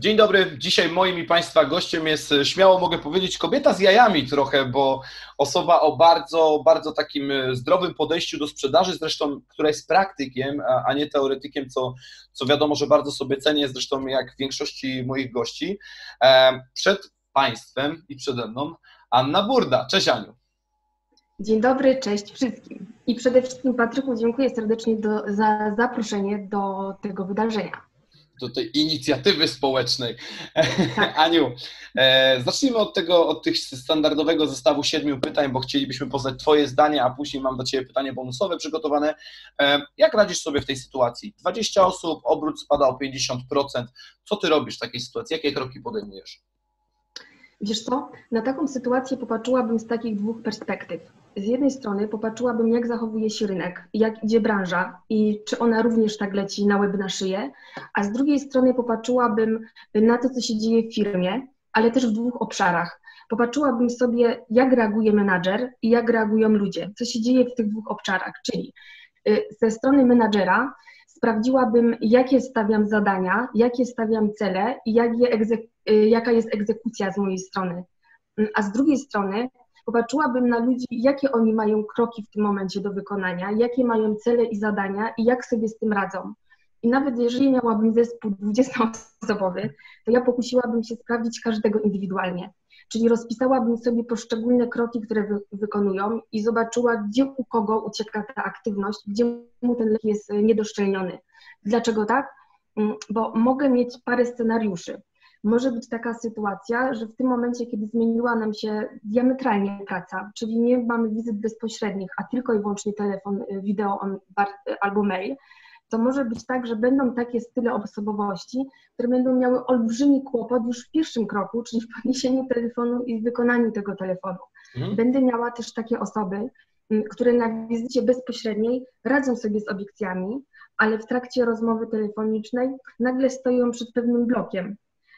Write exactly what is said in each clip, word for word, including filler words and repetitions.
Dzień dobry, dzisiaj moim i Państwa gościem jest, śmiało mogę powiedzieć, kobieta z jajami trochę, bo osoba o bardzo, bardzo takim zdrowym podejściu do sprzedaży, zresztą, która jest praktykiem, a, a nie teoretykiem, co, co wiadomo, że bardzo sobie cenię, zresztą jak większości moich gości. Przed Państwem i przede mną Anna Burda. Cześć, Aniu. Dzień dobry, cześć wszystkim. I przede wszystkim, Patryku, dziękuję serdecznie do, za zaproszenie do tego wydarzenia. Do tej inicjatywy społecznej. Tak. Aniu, e, zacznijmy od tego, od tych standardowego zestawu siedmiu pytań, bo chcielibyśmy poznać Twoje zdanie, a później mam do Ciebie pytanie bonusowe przygotowane. E, jak radzisz sobie w tej sytuacji? dwadzieścia osób, obrót spada o pięćdziesiąt procent. Co Ty robisz w takiej sytuacji? Jakie kroki podejmujesz? Wiesz co, na taką sytuację popatrzyłabym z takich dwóch perspektyw. Z jednej strony popatrzyłabym, jak zachowuje się rynek, jak idzie branża i czy ona również tak leci na łeb na szyję, a z drugiej strony popatrzyłabym na to, co się dzieje w firmie, ale też w dwóch obszarach. Popatrzyłabym sobie, jak reaguje menadżer i jak reagują ludzie, co się dzieje w tych dwóch obszarach, czyli ze strony menadżera sprawdziłabym, jakie stawiam zadania, jakie stawiam cele i jak je egzek- jaka jest egzekucja z mojej strony. A z drugiej strony popatrzyłabym na ludzi, jakie oni mają kroki w tym momencie do wykonania, jakie mają cele i zadania i jak sobie z tym radzą. I nawet jeżeli miałabym zespół dwudziestoosobowy, to ja pokusiłabym się sprawdzić każdego indywidualnie. Czyli rozpisałabym sobie poszczególne kroki, które wy, wykonują i zobaczyła, gdzie u kogo ucieka ta aktywność, gdzie mu ten lek jest niedoszczelniony. Dlaczego tak? Bo mogę mieć parę scenariuszy. Może być taka sytuacja, że w tym momencie, kiedy zmieniła nam się diametralnie praca, czyli nie mamy wizyt bezpośrednich, a tylko i wyłącznie telefon, wideo albo mail, to może być tak, że będą takie style osobowości, które będą miały olbrzymi kłopot już w pierwszym kroku, czyli w podniesieniu telefonu i w wykonaniu tego telefonu. Mhm. Będę miała też takie osoby, które na wizycie bezpośredniej radzą sobie z obiekcjami, ale w trakcie rozmowy telefonicznej nagle stoją przed pewnym blokiem.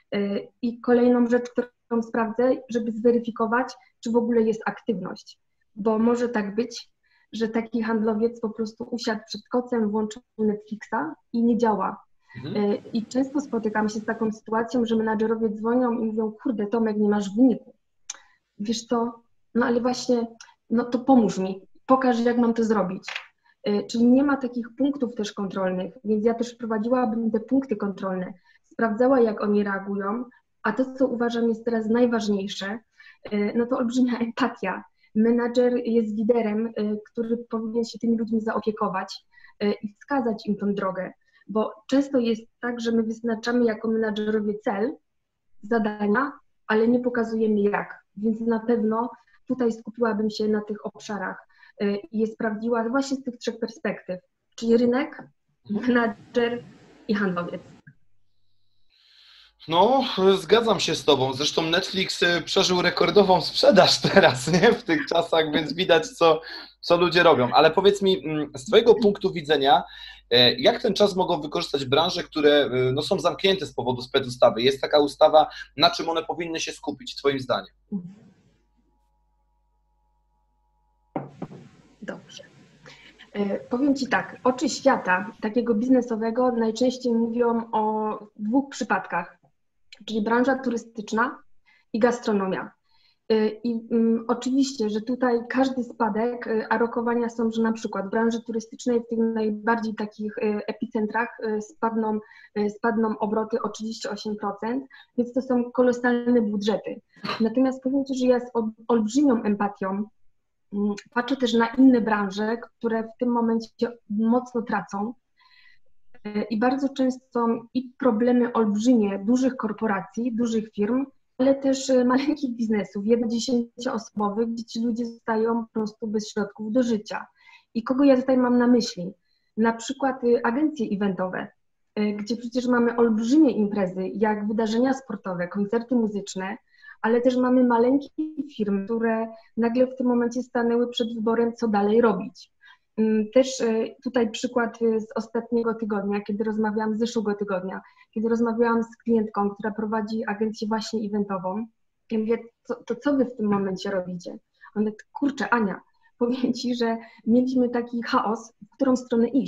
I kolejną rzecz, którą sprawdzę, żeby zweryfikować, czy w ogóle jest aktywność, bo może tak być, że taki handlowiec po prostu usiadł przed kocem, włączył Netflixa i nie działa. Mhm. I często spotykam się z taką sytuacją, że menadżerowie dzwonią i mówią, kurde, Tomek, nie masz wyniku. Wiesz co, no ale właśnie, no to pomóż mi, pokaż, jak mam to zrobić. Czyli nie ma takich punktów też kontrolnych, więc ja też wprowadziłabym te punkty kontrolne, sprawdzała, jak oni reagują, a to, co uważam jest teraz najważniejsze, no to olbrzymia empatia. Menadżer jest liderem, który powinien się tymi ludźmi zaopiekować i wskazać im tą drogę, bo często jest tak, że my wyznaczamy jako menadżerowie cel, zadania, ale nie pokazujemy jak, więc na pewno tutaj skupiłabym się na tych obszarach i je sprawdziła właśnie z tych trzech perspektyw, czyli rynek, menadżer i handlowiec. No, zgadzam się z Tobą. Zresztą Netflix przeżył rekordową sprzedaż teraz, nie? W tych czasach, więc widać, co, co ludzie robią. Ale powiedz mi, z Twojego punktu widzenia, jak ten czas mogą wykorzystać branże, które no, są zamknięte z powodu specustawy? Jest taka ustawa, na czym one powinny się skupić, Twoim zdaniem? Dobrze. Powiem Ci tak, oczy świata takiego biznesowego najczęściej mówią o dwóch przypadkach, czyli branża turystyczna i gastronomia. I um, oczywiście, że tutaj każdy spadek, a rokowania są, że na przykład w branży turystycznej w tych najbardziej takich epicentrach spadną, spadną obroty o trzydzieści osiem procent, więc to są kolosalne budżety. Natomiast powiem Ci, że ja z olbrzymią empatią patrzę też na inne branże, które w tym momencie mocno tracą i bardzo często są i problemy olbrzymie dużych korporacji, dużych firm, ale też maleńkich biznesów, jednodziesięcioosobowych, gdzie ci ludzie zostają po prostu bez środków do życia. I kogo ja tutaj mam na myśli? Na przykład agencje eventowe, gdzie przecież mamy olbrzymie imprezy, jak wydarzenia sportowe, koncerty muzyczne, ale też mamy maleńkie firmy, które nagle w tym momencie stanęły przed wyborem, co dalej robić. Też tutaj przykład z ostatniego tygodnia, kiedy rozmawiałam, z zeszłego tygodnia, kiedy rozmawiałam z klientką, która prowadzi agencję właśnie eventową. Ja mówię, to, to co wy w tym momencie robicie? Ona mówi, kurczę, Ania, powiem Ci, że mieliśmy taki chaos, w którą stronę iść.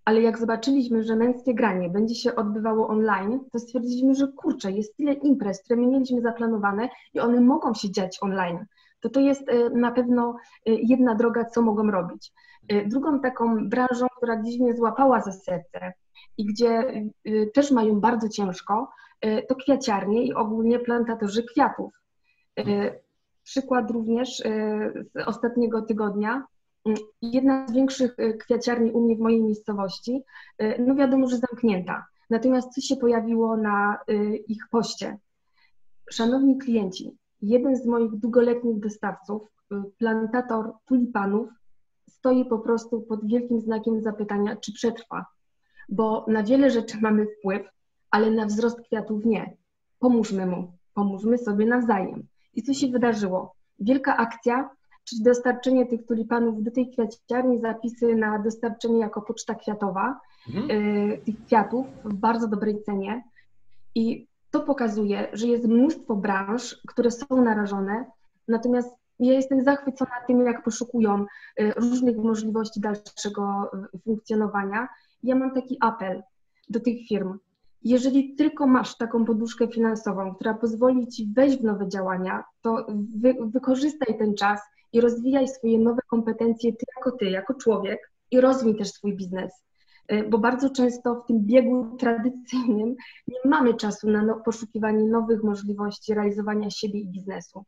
Ale jak zobaczyliśmy, że męskie granie będzie się odbywało online, to stwierdziliśmy, że kurczę, jest tyle imprez, które my mieliśmy zaplanowane i one mogą się dziać online. To to jest na pewno jedna droga, co mogą robić. Drugą taką branżą, która gdzieś mnie złapała za serce i gdzie też mają bardzo ciężko, to kwiaciarnie i ogólnie plantatorzy kwiatów. Przykład również z ostatniego tygodnia. Jedna z większych kwiaciarni u mnie w mojej miejscowości, no wiadomo, że zamknięta. Natomiast co się pojawiło na ich poście? Szanowni klienci, jeden z moich długoletnich dostawców, plantator tulipanów, stoi po prostu pod wielkim znakiem zapytania, czy przetrwa. Bo na wiele rzeczy mamy wpływ, ale na wzrost kwiatów nie. Pomóżmy mu, pomóżmy sobie nawzajem. I co się wydarzyło? Wielka akcja, czyli dostarczenie tych tulipanów do tej kwiaciarni, zapisy na dostarczenie jako poczta kwiatowa mhm. y, tych kwiatów w bardzo dobrej cenie. I to pokazuje, że jest mnóstwo branż, które są narażone, natomiast ja jestem zachwycona tym, jak poszukują y, różnych możliwości dalszego funkcjonowania. Ja mam taki apel do tych firm. Jeżeli tylko masz taką poduszkę finansową, która pozwoli ci wejść w nowe działania, to wy, wykorzystaj ten czas i rozwijaj swoje nowe kompetencje ty jako ty, jako człowiek i rozwij też swój biznes. Bo bardzo często w tym biegu tradycyjnym nie mamy czasu na no, poszukiwanie nowych możliwości realizowania siebie i biznesu.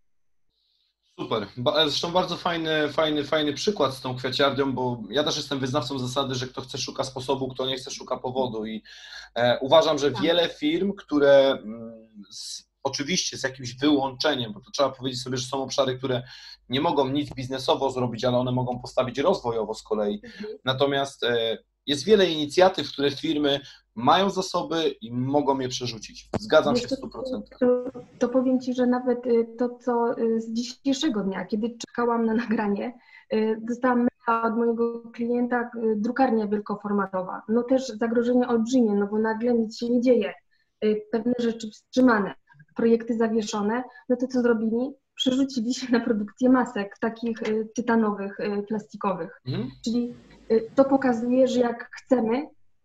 Super. Zresztą bardzo fajny, fajny, fajny przykład z tą kwiaciarnią, bo ja też jestem wyznawcą zasady, że kto chce szuka sposobu, kto nie chce szuka powodu i e, uważam, że wiele firm, które z, oczywiście z jakimś wyłączeniem, bo to trzeba powiedzieć sobie, że są obszary, które nie mogą nic biznesowo zrobić, ale one mogą postawić rozwojowo z kolei. Mhm. Natomiast e, jest wiele inicjatyw, które firmy mają zasoby i mogą je przerzucić. Zgadzam się w stu procentach. To, to powiem Ci, że nawet to, co z dzisiejszego dnia, kiedy czekałam na nagranie, dostałam maila od mojego klienta, drukarnia wielkoformatowa. No też zagrożenie olbrzymie, no bo nagle nic się nie dzieje. Pewne rzeczy wstrzymane, projekty zawieszone. No to co zrobili? Przerzucili się na produkcję masek, takich tytanowych, plastikowych. Mhm. Czyli to pokazuje, że jak chcemy,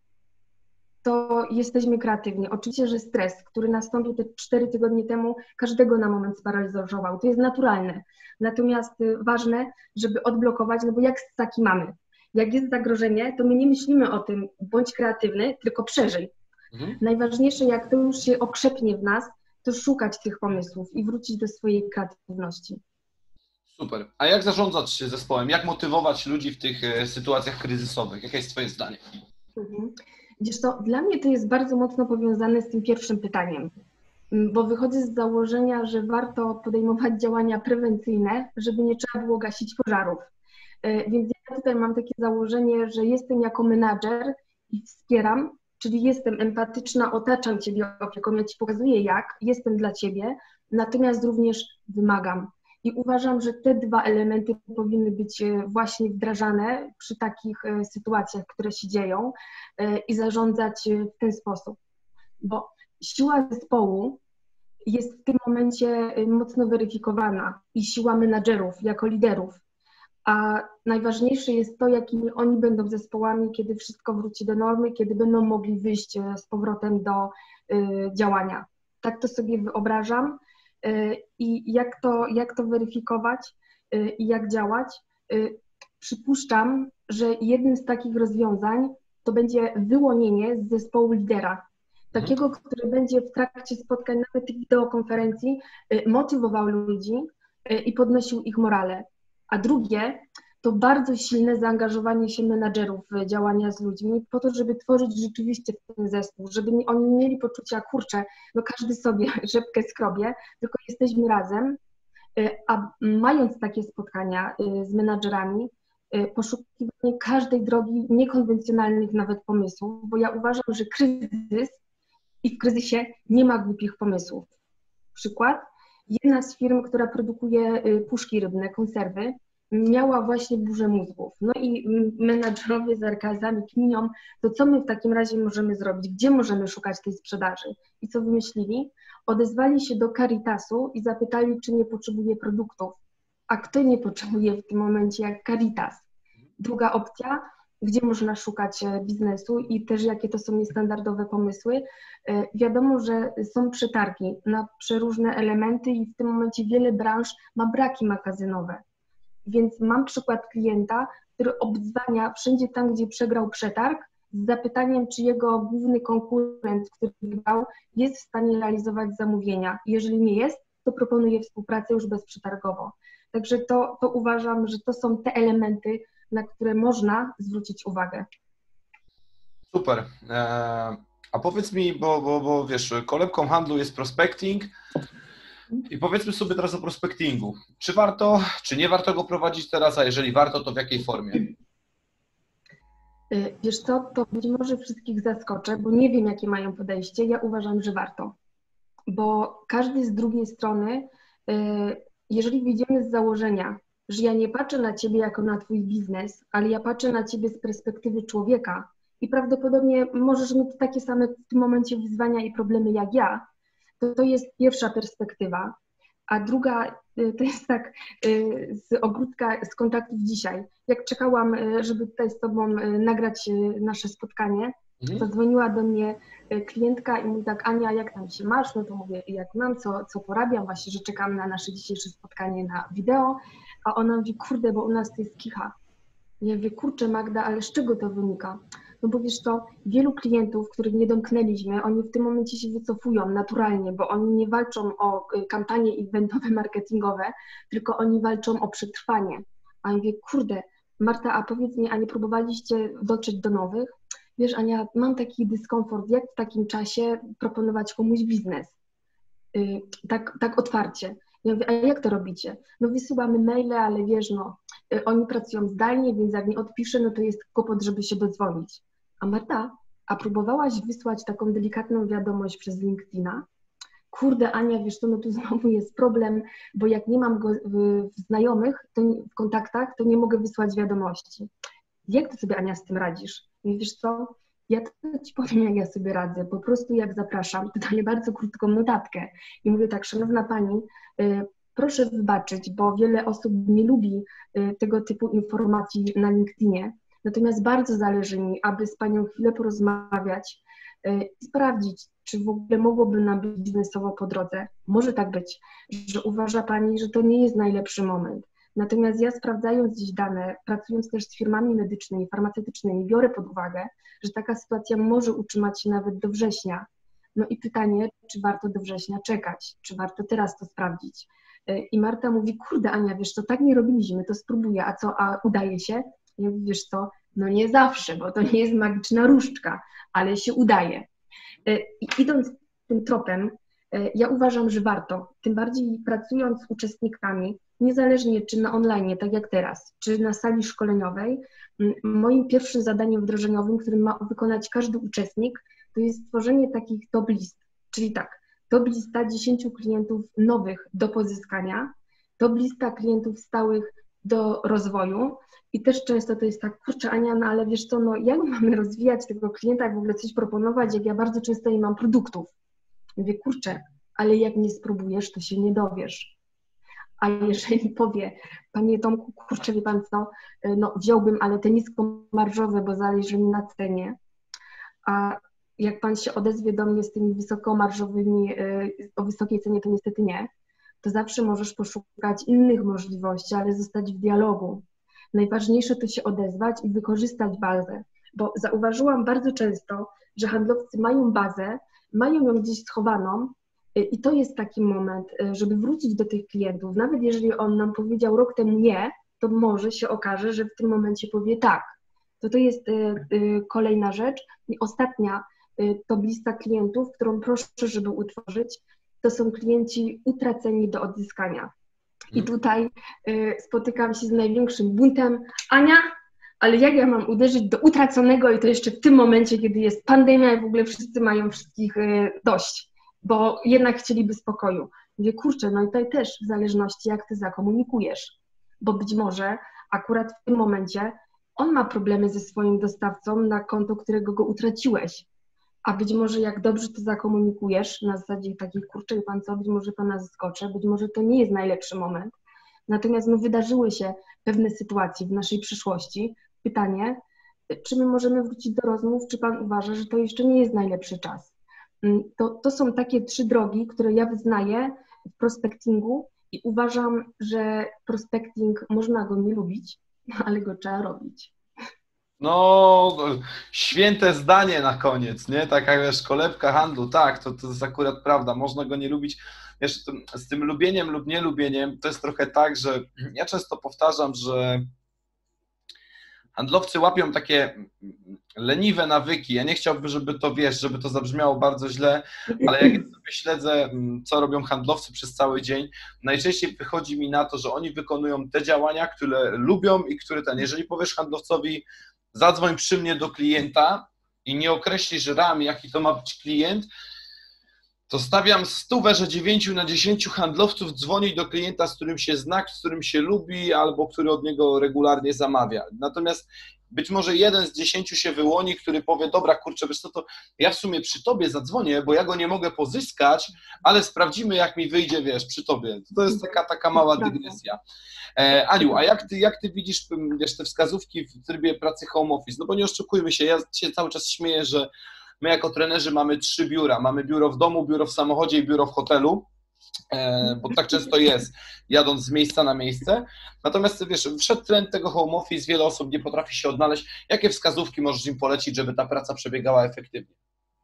to jesteśmy kreatywni. Oczywiście, że stres, który nastąpił te cztery tygodnie temu, każdego na moment sparaliżował. To jest naturalne. Natomiast ważne, żeby odblokować, no bo jak ssaki mamy. Jak jest zagrożenie, to my nie myślimy o tym, bądź kreatywny, tylko przeżyj. Mhm. Najważniejsze, jak to już się okrzepnie w nas, to szukać tych pomysłów i wrócić do swojej kreatywności. Super. A jak zarządzać zespołem? Jak motywować ludzi w tych sytuacjach kryzysowych? Jakie jest Twoje zdanie? Mhm. Wiesz co, dla mnie to jest bardzo mocno powiązane z tym pierwszym pytaniem, bo wychodzę z założenia, że warto podejmować działania prewencyjne, żeby nie trzeba było gasić pożarów. Więc ja tutaj mam takie założenie, że jestem jako menadżer i wspieram, czyli jestem empatyczna, otaczam Ciebie opieką, ja Ci pokazuję jak, jestem dla Ciebie, natomiast również wymagam. I uważam, że te dwa elementy powinny być właśnie wdrażane przy takich sytuacjach, które się dzieją i zarządzać w ten sposób. Bo siła zespołu jest w tym momencie mocno weryfikowana i siła menadżerów jako liderów. A najważniejsze jest to, jakimi oni będą zespołami, kiedy wszystko wróci do normy, kiedy będą mogli wyjść z powrotem do działania. Tak to sobie wyobrażam. I jak to, jak to weryfikować i jak działać? Przypuszczam, że jednym z takich rozwiązań to będzie wyłonienie z zespołu lidera. Takiego, który będzie w trakcie spotkań, nawet tych wideokonferencji, motywował ludzi i podnosił ich morale. A drugie to bardzo silne zaangażowanie się menadżerów w działania z ludźmi po to, żeby tworzyć rzeczywiście ten zespół, żeby oni nie mieli poczucia, kurczę, no każdy sobie rzepkę skrobie, tylko jesteśmy razem, a mając takie spotkania z menadżerami, poszukiwanie każdej drogi, niekonwencjonalnych nawet pomysłów, bo ja uważam, że kryzys i w kryzysie nie ma głupich pomysłów. Przykład, jedna z firm, która produkuje puszki rybne, konserwy, miała właśnie burzę mózgów. No i menadżerowie z er ka esami kminią, to co my w takim razie możemy zrobić? Gdzie możemy szukać tej sprzedaży? I co wymyślili? Odezwali się do Caritasu i zapytali, czy nie potrzebuje produktów. A kto nie potrzebuje w tym momencie jak Caritas? Druga opcja, gdzie można szukać biznesu i też jakie to są niestandardowe pomysły. Wiadomo, że są przetargi na przeróżne elementy i w tym momencie wiele branż ma braki magazynowe. Więc mam przykład klienta, który obdzwania wszędzie tam, gdzie przegrał przetarg, z zapytaniem, czy jego główny konkurent, który wygrał, jest w stanie realizować zamówienia. Jeżeli nie jest, to proponuje współpracę już bezprzetargowo. Także to, to uważam, że to są te elementy, na które można zwrócić uwagę. Super. A powiedz mi, bo, bo, bo wiesz, kolebką handlu jest prospecting i powiedzmy sobie teraz o prospectingu. Czy warto, czy nie warto go prowadzić teraz, a jeżeli warto, to w jakiej formie? Wiesz co, to być może wszystkich zaskoczę, bo nie wiem, jakie mają podejście. Ja uważam, że warto, bo każdy z drugiej strony, jeżeli wyjdziemy z założenia, że ja nie patrzę na ciebie jako na twój biznes, ale ja patrzę na ciebie z perspektywy człowieka i prawdopodobnie możesz mieć takie same w tym momencie wyzwania i problemy jak ja, to to jest pierwsza perspektywa. A druga to jest tak z ogródka, z kontaktów dzisiaj. Jak czekałam, żeby tutaj z Tobą nagrać nasze spotkanie, mhm. zadzwoniła do mnie klientka i mówi tak: Ania, jak tam się masz? No to mówię, jak mam, co, co porabiam, właśnie, że czekam na nasze dzisiejsze spotkanie na wideo, a ona mówi, kurde, bo u nas to jest kicha. Ja mówię, kurczę Magda, ale z czego to wynika? No bo wiesz to, wielu klientów, których nie domknęliśmy, oni w tym momencie się wycofują naturalnie, bo oni nie walczą o kampanie eventowe, marketingowe, tylko oni walczą o przetrwanie. A ja mówię, kurde, Marta, a powiedz mi, a nie próbowaliście dotrzeć do nowych? Wiesz, Ania, mam taki dyskomfort, jak w takim czasie proponować komuś biznes? Yy, tak, tak otwarcie. Ja mówię, a jak to robicie? No wysyłamy maile, ale wiesz, no, yy, oni pracują zdalnie, więc jak nie odpiszę, no to jest kłopot, żeby się dodzwonić. A Marta, a próbowałaś wysłać taką delikatną wiadomość przez LinkedIna? Kurde, Ania, wiesz co, no tu znowu jest problem, bo jak nie mam go w, w znajomych, to nie, w kontaktach, to nie mogę wysłać wiadomości. Jak ty sobie, Ania, z tym radzisz? I wiesz co, ja to ci powiem, jak ja sobie radzę. Po prostu jak zapraszam, to daję bardzo krótką notatkę i mówię tak, szanowna pani, y, proszę wybaczyć, bo wiele osób nie lubi y, tego typu informacji na LinkedInie. Natomiast bardzo zależy mi, aby z panią chwilę porozmawiać i sprawdzić, czy w ogóle mogłoby nam być biznesowo po drodze. Może tak być, że uważa pani, że to nie jest najlepszy moment. Natomiast ja, sprawdzając gdzieś dane, pracując też z firmami medycznymi, farmaceutycznymi, biorę pod uwagę, że taka sytuacja może utrzymać się nawet do września. No i pytanie, czy warto do września czekać, czy warto teraz to sprawdzić. I Marta mówi, kurde Ania, wiesz co, tak nie robiliśmy, to spróbuję, a co, a udaje się? Ja mówię, wiesz co, no nie zawsze, bo to nie jest magiczna różdżka, ale się udaje. I idąc tym tropem, ja uważam, że warto, tym bardziej pracując z uczestnikami, niezależnie czy na online, tak jak teraz, czy na sali szkoleniowej, moim pierwszym zadaniem wdrożeniowym, którym ma wykonać każdy uczestnik, to jest stworzenie takich top list, czyli tak, top lista dziesięciu klientów nowych do pozyskania, top lista klientów stałych do rozwoju i też często to jest tak, kurczę Ania, no ale wiesz co, no jak mamy rozwijać tego klienta, jak w ogóle coś proponować, jak ja bardzo często nie mam produktów. Mówię, kurczę, ale jak nie spróbujesz, to się nie dowiesz. A jeżeli powie, panie Tomku, kurczę, wie pan co, no wziąłbym, ale te niskomarżowe, bo zależy mi na cenie, a jak pan się odezwie do mnie z tymi wysokomarżowymi, o wysokiej cenie, to niestety nie, to zawsze możesz poszukać innych możliwości, ale zostać w dialogu. Najważniejsze to się odezwać i wykorzystać bazę, bo zauważyłam bardzo często, że handlowcy mają bazę, mają ją gdzieś schowaną i to jest taki moment, żeby wrócić do tych klientów. Nawet jeżeli on nam powiedział rok temu nie, to może się okaże, że w tym momencie powie tak. To to jest kolejna rzecz. I ostatnia to lista klientów, którą proszę, żeby utworzyć, to są klienci utraceni do odzyskania. I tutaj y, spotykam się z największym buntem. Ania, ale jak ja mam uderzyć do utraconego i to jeszcze w tym momencie, kiedy jest pandemia i w ogóle wszyscy mają wszystkich y, dość, bo jednak chcieliby spokoju. Mówię, kurczę, no i tutaj też w zależności jak ty zakomunikujesz, bo być może akurat w tym momencie on ma problemy ze swoim dostawcą na konto, którego go utraciłeś. A być może jak dobrze to zakomunikujesz, na zasadzie takiej, kurczę, pan co, być może pana zaskoczę, być może to nie jest najlepszy moment. Natomiast no, wydarzyły się pewne sytuacje w naszej przyszłości. Pytanie, czy my możemy wrócić do rozmów, czy Pan uważa, że to jeszcze nie jest najlepszy czas? To, to są takie trzy drogi, które ja wyznaję w prospectingu i uważam, że prospecting można go nie lubić, ale go trzeba robić. No, święte zdanie na koniec, nie? Taka wiesz, kolebka handlu, tak, to, to jest akurat prawda, można go nie lubić. Wiesz, to, z tym lubieniem lub nielubieniem to jest trochę tak, że ja często powtarzam, że handlowcy łapią takie leniwe nawyki. Ja nie chciałbym, żeby to, wiesz, żeby to zabrzmiało bardzo źle, ale jak ja sobie śledzę, co robią handlowcy przez cały dzień, najczęściej wychodzi mi na to, że oni wykonują te działania, które lubią i które ten, jeżeli powiesz handlowcowi, zadzwoń przy mnie do klienta i nie określisz ram, jaki to ma być klient, to stawiam stówę, że dziewięciu na dziesięciu handlowców dzwoni do klienta, z którym się zna, z którym się lubi, albo który od niego regularnie zamawia. Natomiast być może jeden z dziesięciu się wyłoni, który powie, dobra, kurczę, wiesz co, to ja w sumie przy tobie zadzwonię, bo ja go nie mogę pozyskać, ale sprawdzimy, jak mi wyjdzie, wiesz, przy tobie. To jest taka, taka mała dygresja. E, Aniu, a jak ty, jak ty widzisz, wiesz, te wskazówki w trybie pracy home office? No bo nie oszukujmy się, ja się cały czas śmieję, że my jako trenerzy mamy trzy biura. Mamy biuro w domu, biuro w samochodzie i biuro w hotelu, bo tak często jest, jadąc z miejsca na miejsce. Natomiast wiesz, wszedł trend tego home office, wiele osób nie potrafi się odnaleźć. Jakie wskazówki możesz im polecić, żeby ta praca przebiegała efektywnie?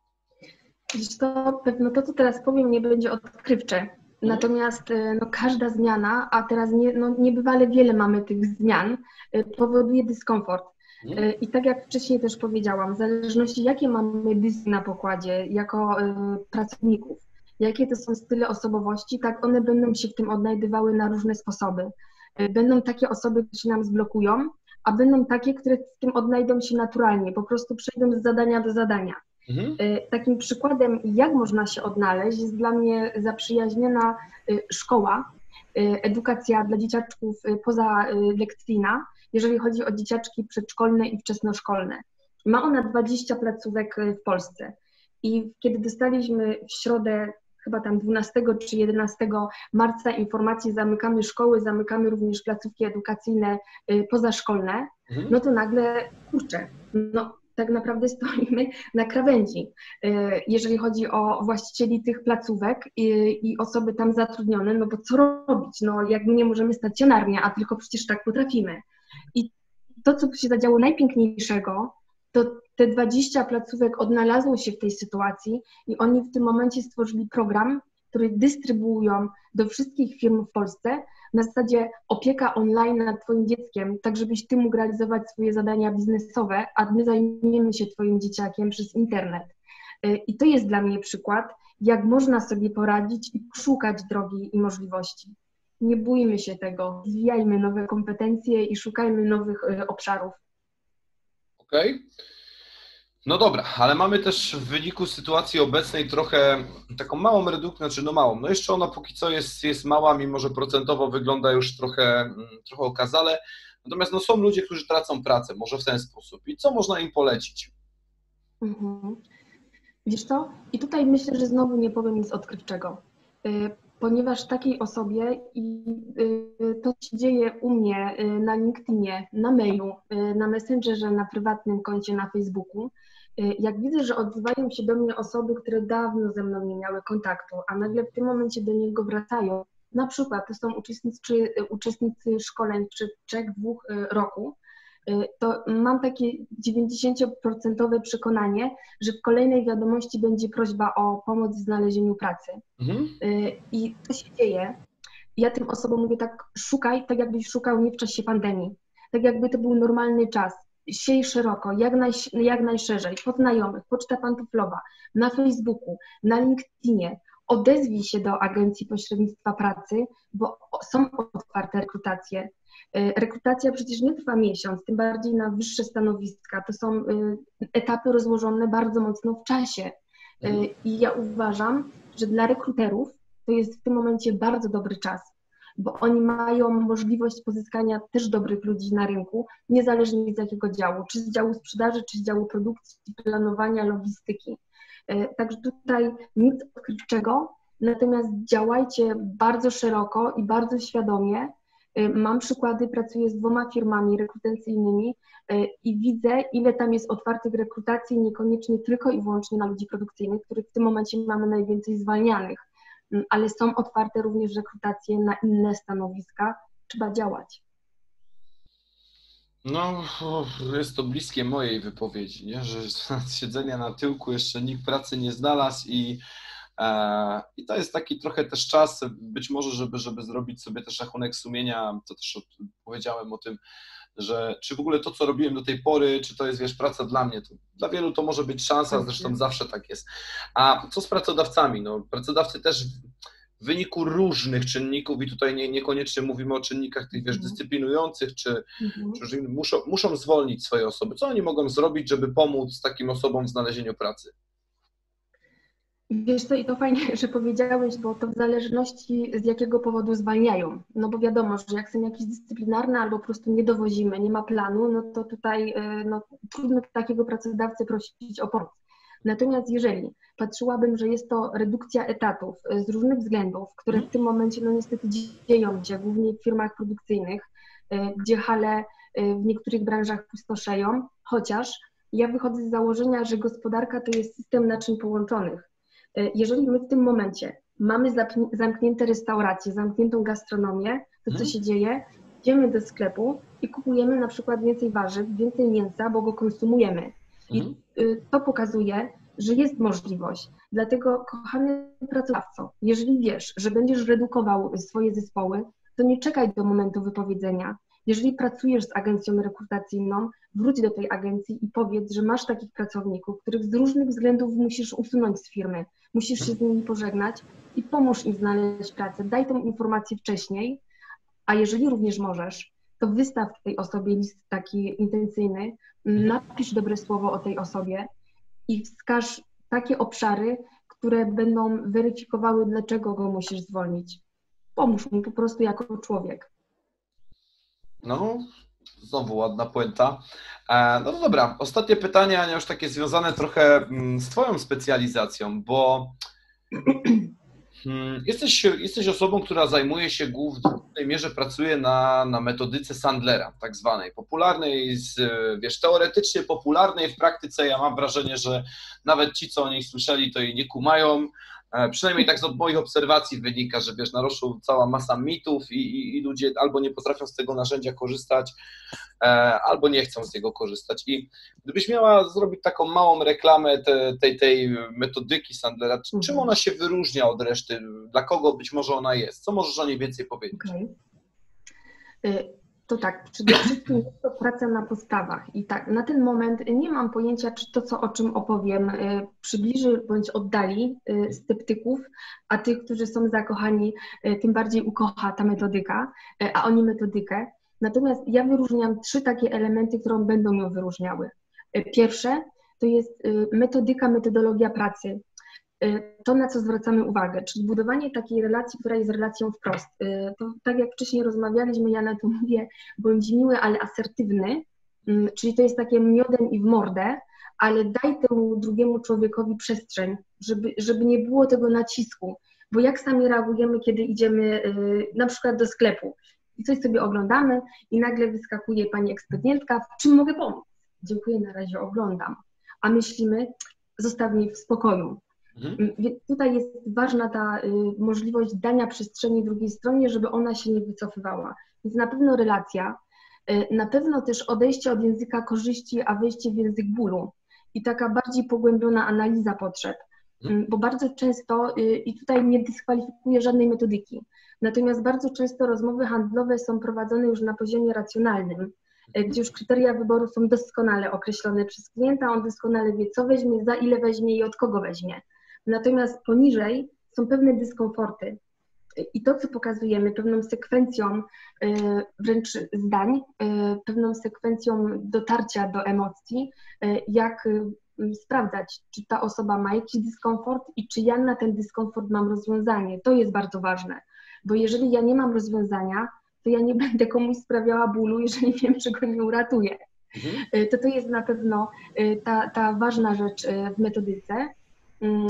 Wiesz, to pewno to, co teraz powiem, nie będzie odkrywcze. Natomiast no, każda zmiana, a teraz nie, no, niebywale wiele mamy tych zmian, powoduje dyskomfort. I tak jak wcześniej też powiedziałam, w zależności jakie mamy dyski na pokładzie jako y, pracowników, jakie to są style osobowości, tak one będą się w tym odnajdywały na różne sposoby. Y, będą takie osoby, które się nam zblokują, a będą takie, które w tym odnajdą się naturalnie, po prostu przejdą z zadania do zadania. Mhm. Y, takim przykładem, jak można się odnaleźć, jest dla mnie zaprzyjaźniona y, szkoła, y, edukacja dla dzieciaczków y, pozalekcyjna, jeżeli chodzi o dzieciaczki przedszkolne i wczesnoszkolne. Ma ona dwadzieścia placówek w Polsce i kiedy dostaliśmy w środę, chyba tam dwunastego czy jedenastego marca informację, zamykamy szkoły, zamykamy również placówki edukacyjne pozaszkolne, mhm. no to nagle, kurczę, no tak naprawdę stoimy na krawędzi, jeżeli chodzi o właścicieli tych placówek i, i osoby tam zatrudnione, no bo co robić, no jakby nie możemy stacjonarnie, a tylko przecież tak potrafimy. I to, co się zadziało najpiękniejszego, to te dwadzieścia placówek odnalazło się w tej sytuacji i oni w tym momencie stworzyli program, który dystrybuują do wszystkich firm w Polsce na zasadzie opieka online nad Twoim dzieckiem, tak żebyś Ty mógł realizować swoje zadania biznesowe, a my zajmiemy się Twoim dzieciakiem przez internet. I to jest dla mnie przykład, jak można sobie poradzić i szukać drogi i możliwości. Nie bójmy się tego, zwijajmy nowe kompetencje i szukajmy nowych y, obszarów. Okej. Okay. No dobra, ale mamy też w wyniku sytuacji obecnej trochę taką małą redukcję, znaczy no małą, no jeszcze ona póki co jest, jest mała, mimo że procentowo wygląda już trochę, trochę okazale, natomiast no są ludzie, którzy tracą pracę, może w ten sposób. I co można im polecić? Mhm. Wiesz co? I tutaj myślę, że znowu nie powiem nic odkrywczego. Ponieważ takiej osobie i to się dzieje u mnie na LinkedInie, na mailu, na Messengerze, na prywatnym koncie na Facebooku, jak widzę, że odzywają się do mnie osoby, które dawno ze mną nie miały kontaktu, a nagle w tym momencie do niego wracają, na przykład to są uczestnicy, uczestnicy szkoleń czy trzech, dwóch roku, to mam takie dziewięćdziesięcioprocentowe przekonanie, że w kolejnej wiadomości będzie prośba o pomoc w znalezieniu pracy. Mhm. I to się dzieje. Ja tym osobom mówię tak, szukaj, tak jakbyś szukał nie w czasie pandemii, tak jakby to był normalny czas. Siej szeroko, jak, naj, jak najszerzej, pod znajomych, poczta pantoflowa, na Facebooku, na LinkedInie. Odezwij się do Agencji Pośrednictwa Pracy, bo są otwarte rekrutacje. Rekrutacja przecież nie trwa miesiąc, tym bardziej na wyższe stanowiska. To są etapy rozłożone bardzo mocno w czasie. I ja uważam, że dla rekruterów to jest w tym momencie bardzo dobry czas, bo oni mają możliwość pozyskania też dobrych ludzi na rynku, niezależnie z jakiego działu, czy z działu sprzedaży, czy z działu produkcji, planowania, logistyki. Także tutaj nic odkrywczego, natomiast działajcie bardzo szeroko i bardzo świadomie, Mam przykłady, pracuję z dwoma firmami rekrutacyjnymi i widzę, ile tam jest otwartych rekrutacji, niekoniecznie tylko i wyłącznie na ludzi produkcyjnych, których w tym momencie mamy najwięcej zwalnianych, ale są otwarte również rekrutacje na inne stanowiska. Trzeba działać. No, jest to bliskie mojej wypowiedzi, nie? Że z siedzenia na tyłku jeszcze nikt pracy nie znalazł i, e, i to jest taki trochę też czas, być może, żeby, żeby zrobić sobie też rachunek sumienia, to też powiedziałem o tym, że czy w ogóle to, co robiłem do tej pory, czy to jest, wiesz, praca dla mnie, to dla wielu to może być szansa, zresztą zawsze tak jest. A co z pracodawcami? No, pracodawcy też w wyniku różnych czynników i tutaj nie, niekoniecznie mówimy o czynnikach tych, wiesz, dyscyplinujących, czy, Mhm. czy muszą, muszą zwolnić swoje osoby. Co oni mogą zrobić, żeby pomóc takim osobom w znalezieniu pracy? Wiesz co, i to fajnie, że powiedziałeś, bo to w zależności z jakiego powodu zwalniają. No bo wiadomo, że jak są jakieś dyscyplinarne albo po prostu nie dowozimy, nie ma planu, no to tutaj no, trudno takiego pracodawcy prosić o pomoc. Natomiast jeżeli patrzyłabym, że jest to redukcja etatów z różnych względów, które w tym momencie no niestety dzieją się, głównie w firmach produkcyjnych, gdzie hale w niektórych branżach pustoszeją, chociaż ja wychodzę z założenia, że gospodarka to jest system naczyń połączonych. Jeżeli my w tym momencie mamy zamknięte restauracje, zamkniętą gastronomię, to co się dzieje? Idziemy do sklepu i kupujemy na przykład więcej warzyw, więcej mięsa, bo go konsumujemy. I to pokazuje, że jest możliwość. Dlatego, kochany pracodawco, jeżeli wiesz, że będziesz redukował swoje zespoły, to nie czekaj do momentu wypowiedzenia. Jeżeli pracujesz z agencją rekrutacyjną, wróć do tej agencji i powiedz, że masz takich pracowników, których z różnych względów musisz usunąć z firmy, musisz się z nimi pożegnać i pomóż im znaleźć pracę. Daj tą informację wcześniej, a jeżeli również możesz, to wystaw tej osobie list taki intencyjny, napisz dobre słowo o tej osobie i wskaż takie obszary, które będą weryfikowały, dlaczego go musisz zwolnić. Pomóż mu po prostu jako człowiek. No, znowu ładna puenta. No dobra, ostatnie pytanie, Ania, już takie związane trochę z Twoją specjalizacją, bo jesteś, jesteś osobą, która zajmuje się w głównej mierze, pracuje na, na metodyce Sandlera, tak zwanej, popularnej, z, wiesz, teoretycznie popularnej, w praktyce ja mam wrażenie, że nawet ci, co o niej słyszeli, to jej nie kumają. Przynajmniej tak z moich obserwacji wynika, że wiesz, narosła cała masa mitów i, i, i ludzie albo nie potrafią z tego narzędzia korzystać, e, albo nie chcą z niego korzystać. I gdybyś miała zrobić taką małą reklamę te, tej, tej metodyki Sandlera, mhm. czym ona się wyróżnia od reszty? Dla kogo być może ona jest? Co możesz o niej więcej powiedzieć? Okay. To tak, przede wszystkim jest to praca na postawach i tak, na ten moment nie mam pojęcia, czy to, co, o czym opowiem, przybliży bądź oddali sceptyków, a tych, którzy są zakochani, tym bardziej ukocha ta metodyka, a oni metodykę. Natomiast ja wyróżniam trzy takie elementy, które będą ją wyróżniały. Pierwsze to jest metodyka, metodologia pracy. To, na co zwracamy uwagę, czyli budowanie takiej relacji, która jest relacją wprost. To, tak jak wcześniej rozmawialiśmy, ja na to mówię, bądź miły, ale asertywny, czyli to jest takie miodem i w mordę, ale daj temu drugiemu człowiekowi przestrzeń, żeby, żeby nie było tego nacisku, bo jak sami reagujemy, kiedy idziemy na przykład do sklepu i coś sobie oglądamy i nagle wyskakuje pani ekspedientka, w czym mogę pomóc? Dziękuję, na razie oglądam. A myślimy, zostaw mnie w spokoju. Mhm. Więc tutaj jest ważna ta y, możliwość dania przestrzeni drugiej stronie, żeby ona się nie wycofywała. Więc na pewno relacja, y, na pewno też odejście od języka korzyści, a wejście w język bólu i taka bardziej pogłębiona analiza potrzeb, mhm. y, bo bardzo często, y, i tutaj nie dyskwalifikuję żadnej metodyki, natomiast bardzo często rozmowy handlowe są prowadzone już na poziomie racjonalnym, y, gdzie już kryteria wyboru są doskonale określone przez klienta, on doskonale wie, co weźmie, za ile weźmie i od kogo weźmie. Natomiast poniżej są pewne dyskomforty i to, co pokazujemy, pewną sekwencją wręcz zdań, pewną sekwencją dotarcia do emocji, jak sprawdzać, czy ta osoba ma jakiś dyskomfort i czy ja na ten dyskomfort mam rozwiązanie. To jest bardzo ważne, bo jeżeli ja nie mam rozwiązania, to ja nie będę komuś sprawiała bólu, jeżeli wiem, że go nie uratuję. Mhm. To to jest na pewno ta, ta ważna rzecz w metodyce.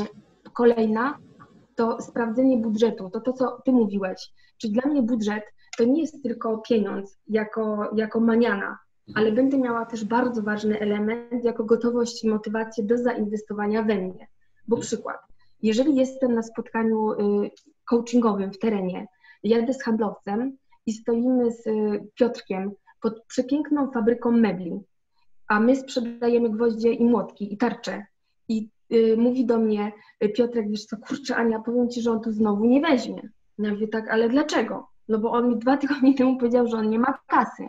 Kolejna to sprawdzenie budżetu, to to, co Ty mówiłeś. Czyli dla mnie budżet to nie jest tylko pieniądz jako, jako maniana, ale będę miała też bardzo ważny element jako gotowość i motywację do zainwestowania we mnie. Bo przykład, jeżeli jestem na spotkaniu coachingowym w terenie, jadę z handlowcem i stoimy z Piotrkiem pod przepiękną fabryką mebli, a my sprzedajemy gwoździe i młotki i tarcze. I y, mówi do mnie Piotrek, wiesz co, kurczę Ania, powiem Ci, że on tu znowu nie weźmie. Ja mówię tak, ale dlaczego? No bo on mi dwa tygodnie temu powiedział, że on nie ma kasy.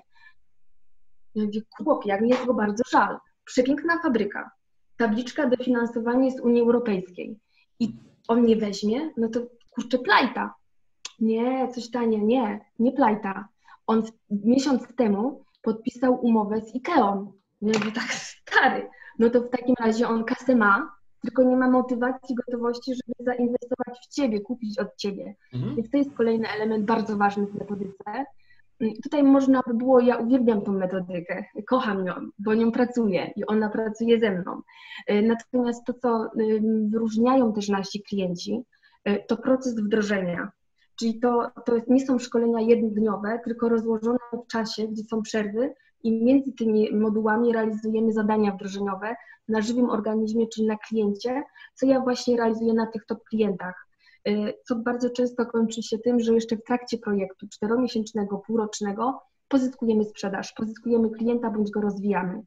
Ja mówię, chłopie, jak mi jest go bardzo żal. Przepiękna fabryka, tabliczka dofinansowanie z Unii Europejskiej i on nie weźmie, no to kurczę plajta. Nie, coś tanie, nie, nie plajta. On miesiąc temu podpisał umowę z Ikeą. Ja mówię, tak stary, no to w takim razie on kasę ma, tylko nie ma motywacji, gotowości, żeby zainwestować w Ciebie, kupić od Ciebie. Mhm. Więc to jest kolejny element bardzo ważny w metodyce. Tutaj można by było, ja uwielbiam tą metodykę, kocham ją, bo nią pracuję i ona pracuje ze mną. Natomiast to, co wyróżniają też nasi klienci, to proces wdrożenia. Czyli to, to nie są szkolenia jednodniowe, tylko rozłożone w czasie, gdzie są przerwy i między tymi modułami realizujemy zadania wdrożeniowe na żywym organizmie, czyli na kliencie, co ja właśnie realizuję na tych top klientach. Co bardzo często kończy się tym, że jeszcze w trakcie projektu czteromiesięcznego, półrocznego pozyskujemy sprzedaż, pozyskujemy klienta bądź go rozwijamy.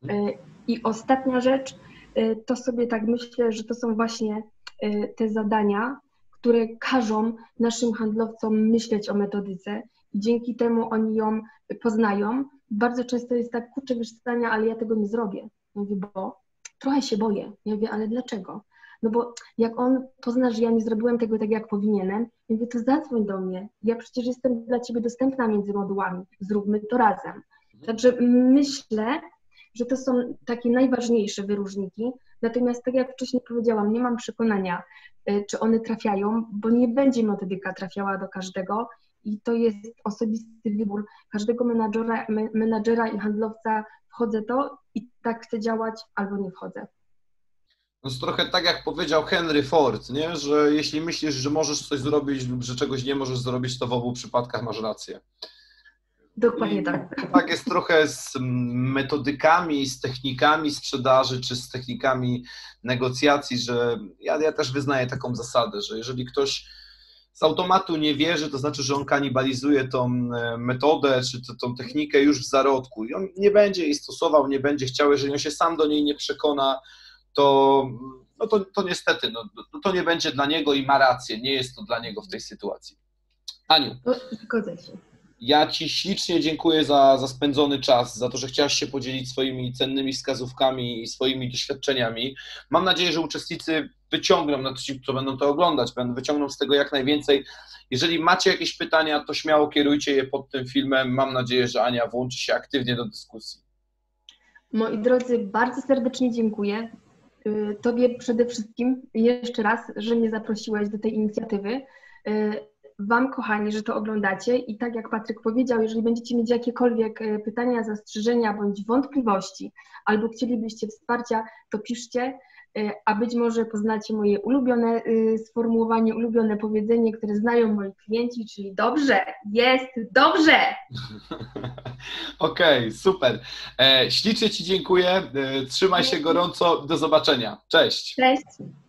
I ostatnia rzecz, to sobie tak myślę, że to są właśnie te zadania, które każą naszym handlowcom myśleć o metodyce i dzięki temu oni ją poznają. Bardzo często jest tak, kurczę, wiesz, Stania, ale ja tego nie zrobię. Ja mówię, bo trochę się boję. Ja mówię, ale dlaczego? No bo jak on pozna, że ja nie zrobiłem tego tak, jak powinienem, ja mówię, to zadzwoń do mnie. Ja przecież jestem dla Ciebie dostępna między modułami. Zróbmy to razem. Także myślę, że to są takie najważniejsze wyróżniki. Natomiast tak jak wcześniej powiedziałam, nie mam przekonania, czy one trafiają, bo nie będzie metodyka trafiała do każdego i to jest osobisty wybór każdego menadżera, menadżera i handlowca. Wchodzę to i tak chcę działać, albo nie wchodzę. No jest trochę tak, jak powiedział Henry Ford, nie? Że jeśli myślisz, że możesz coś zrobić lub że czegoś nie możesz zrobić, to w obu przypadkach masz rację. Dokładnie I tak. Tak jest trochę z metodykami, z technikami sprzedaży, czy z technikami negocjacji, że ja, ja też wyznaję taką zasadę, że jeżeli ktoś z automatu nie wierzy, to znaczy, że on kanibalizuje tą metodę, czy tą technikę już w zarodku i on nie będzie jej stosował, nie będzie chciał, jeżeli on się sam do niej nie przekona, to, no to, to niestety, no, to nie będzie dla niego i ma rację, nie jest to dla niego w tej sytuacji. Aniu, zgodzę się. Ja Ci ślicznie dziękuję za, za spędzony czas, za to, że chciałaś się podzielić swoimi cennymi wskazówkami i swoimi doświadczeniami. Mam nadzieję, że uczestnicy wyciągną, na ci, co będą to oglądać, wyciągną z tego jak najwięcej. Jeżeli macie jakieś pytania, to śmiało kierujcie je pod tym filmem. Mam nadzieję, że Ania włączy się aktywnie do dyskusji. Moi drodzy, bardzo serdecznie dziękuję Tobie przede wszystkim jeszcze raz, że mnie zaprosiłeś do tej inicjatywy. Wam, kochani, że to oglądacie i tak jak Patryk powiedział, jeżeli będziecie mieć jakiekolwiek pytania, zastrzeżenia bądź wątpliwości albo chcielibyście wsparcia, to piszcie, a być może poznacie moje ulubione sformułowanie, ulubione powiedzenie, które znają moi klienci, czyli dobrze, jest dobrze! Okej, okay, super. Ślicznie Ci dziękuję, trzymaj się gorąco, do zobaczenia. Cześć! Cześć!